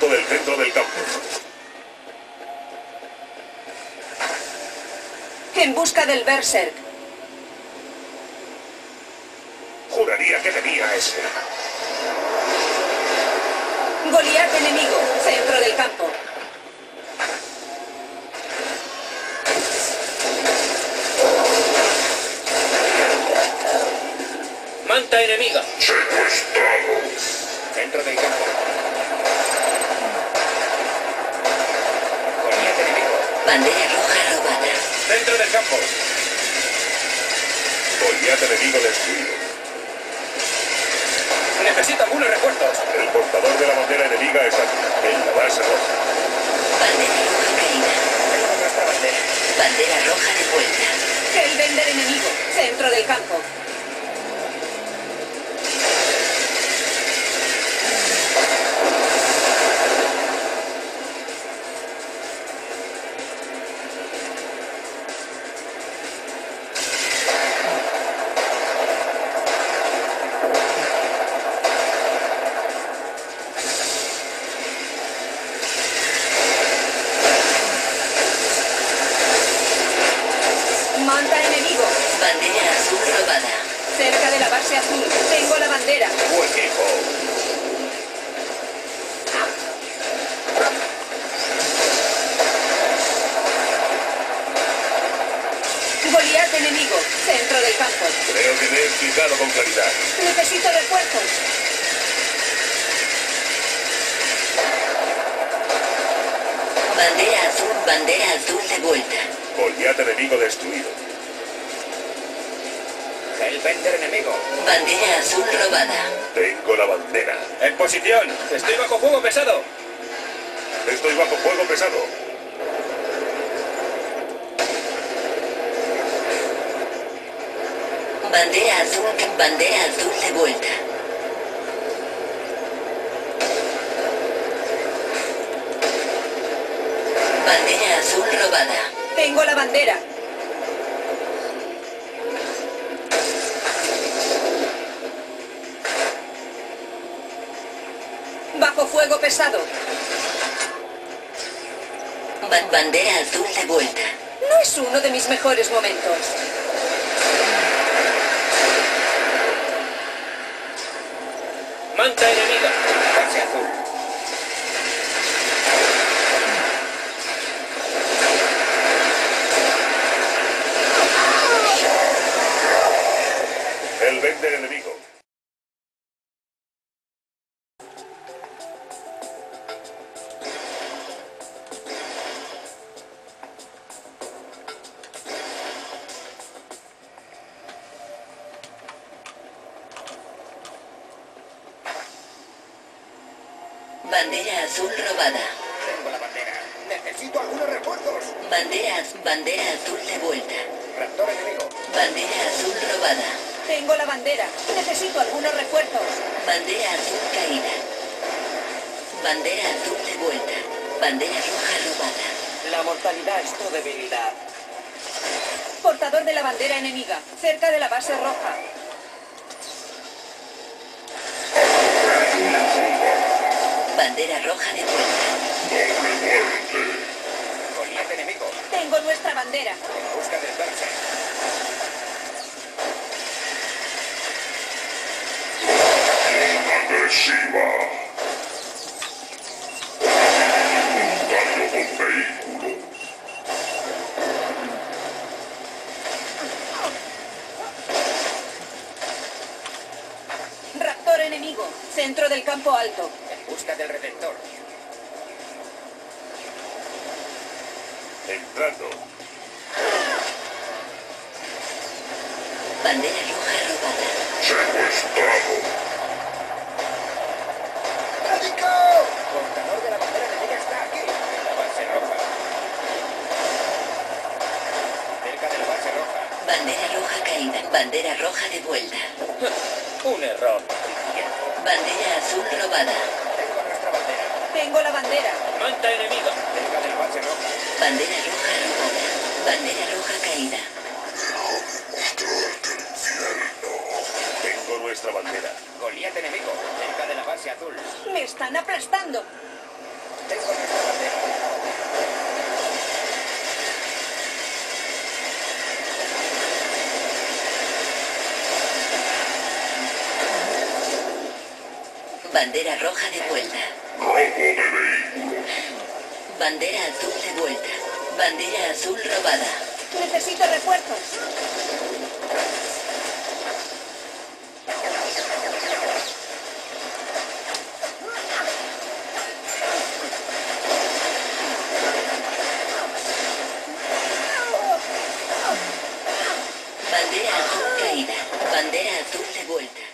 punto del centro del campo. En busca del Berserk. Juraría que tenía ese. Goliat enemigo, centro del campo. Manta enemiga. Secuestrado. Centro del campo. Goliat enemigo. Bandera roja robada. Centro del campo. Goliat enemigo destruido. Necesito algunos refuerzos. El portador de la bandera enemiga es aquí, en la base roja. Bandera roja caída. Tengo nuestra bandera. Bandera roja de vuelta. Hellbender enemigo, centro del campo. Manta enemigo, Bandera azul robada. cerca de la base azul. Tengo la bandera. Tu equipo. Goliat enemigo, centro del campo. Creo que me he explicado con claridad. Necesito refuerzos. Bandera azul de vuelta. Goliat enemigo destruido. Hellbender enemigo. Bandera azul robada. Tengo la bandera. En posición. Estoy bajo fuego pesado. Estoy bajo fuego pesado. Bandera azul de vuelta. Bandera azul robada. Tengo la bandera. Bajo fuego pesado. Bandera azul de vuelta. No es uno de mis mejores momentos. Manta enemiga. Base azul. Hellbender enemigo. Bandera azul robada. Tengo la bandera. Necesito algunos refuerzos. Bandera azul de vuelta. Raptor enemigo. Bandera azul robada. Tengo la bandera. Necesito algunos refuerzos. Bandera azul caída. Bandera azul de vuelta. Bandera roja robada. La mortalidad es tu debilidad. Portador de la bandera enemiga, cerca de la base roja. Bandera roja de vuelta. Goliat enemigo. Tengo nuestra bandera. En busca del Berserk. Agresiva. Daño con vehículo. Raptor enemigo, centro del campo alto. En busca del Redentor. Entrando. Bandera roja robada. Secuestrado. Portador de la bandera enemiga está aquí. En la base roja. Cerca de la base roja. Bandera roja caída. Bandera roja de vuelta. Un error. Bandera azul robada. Tengo nuestra bandera. Tengo la bandera. Manta enemiga. Cerca de la base roja. Bandera roja robada. Bandera roja caída. Tengo nuestra bandera. Goliat enemigo. Cerca de la base azul. Me están aplastando. Tengo nuestra bandera. Bandera roja de vuelta. Bandera azul de vuelta. Bandera azul robada. Necesito refuerzos. Bandera azul caída. Bandera azul de vuelta.